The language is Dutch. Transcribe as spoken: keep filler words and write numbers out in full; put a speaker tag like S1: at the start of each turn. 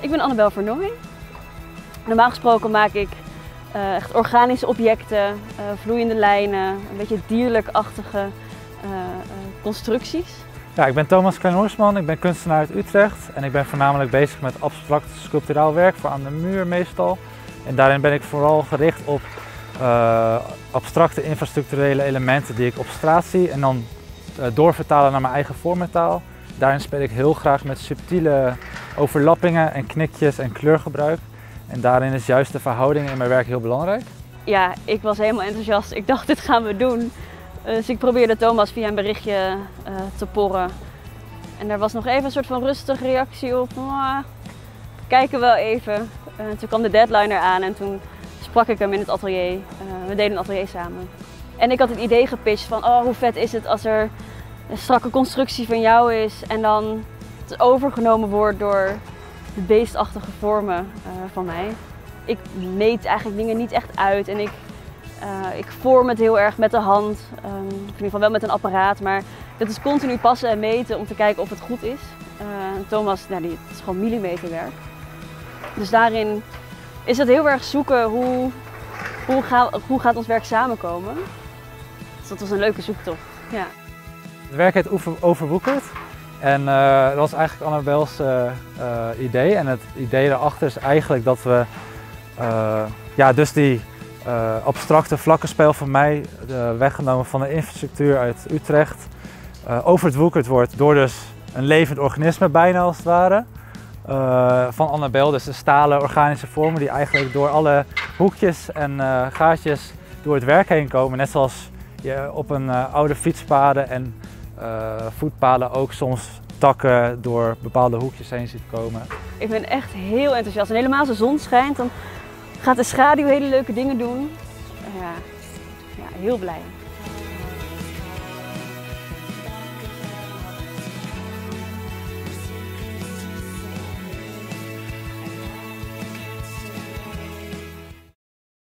S1: Ik ben Annabel Vernooy. Normaal gesproken maak ik uh, echt organische objecten, uh, vloeiende lijnen, een beetje dierlijk-achtige uh, uh, constructies.
S2: Ja, ik ben Thomas Klein-Horsman, ik ben kunstenaar uit Utrecht en ik ben voornamelijk bezig met abstract sculpturaal werk voor aan de muur meestal. En daarin ben ik vooral gericht op uh, abstracte infrastructurele elementen die ik op straat zie en dan uh, doorvertalen naar mijn eigen vormentaal. Daarin speel ik heel graag met subtiele overlappingen en knikjes en kleurgebruik. En daarin is juist de verhouding in mijn werk heel belangrijk.
S1: Ja, ik was helemaal enthousiast. Ik dacht, dit gaan we doen. Dus ik probeerde Thomas via een berichtje uh, te porren. En er was nog even een soort van rustige reactie op. Oh, kijken wel even. Uh, toen kwam de deadline eraan en toen sprak ik hem in het atelier. Uh, we deden een atelier samen. En ik had het idee gepitcht van, oh, hoe vet is het als er een strakke constructie van jou is en dan het overgenomen wordt door de beestachtige vormen uh, van mij. Ik meet eigenlijk dingen niet echt uit en ik, uh, ik vorm het heel erg met de hand. Um, in ieder geval wel met een apparaat, maar dat is continu passen en meten om te kijken of het goed is. Uh, Thomas, nou, die, het is gewoon millimeterwerk. Dus daarin is het heel erg zoeken hoe, hoe, ga, hoe gaat ons werk samenkomen. Dus dat was een leuke zoektocht. Ja.
S2: Het werk heet Overwoekerd en uh, dat was eigenlijk Annabels uh, uh, idee. En het idee daarachter is eigenlijk dat we uh, ja, dus die uh, abstracte vlakkenspel van mij, uh, weggenomen van de infrastructuur uit Utrecht, uh, overwoekerd wordt door dus een levend organisme bijna als het ware. Uh, van Annabel, dus de stalen organische vormen die eigenlijk door alle hoekjes en uh, gaatjes door het werk heen komen. Net zoals je op een uh, oude fietspaden en uh, voetpaden ook soms takken door bepaalde hoekjes heen ziet komen.
S1: Ik ben echt heel enthousiast en helemaal als de zon schijnt, dan gaat de schaduw hele leuke dingen doen. Ja, ja, heel blij.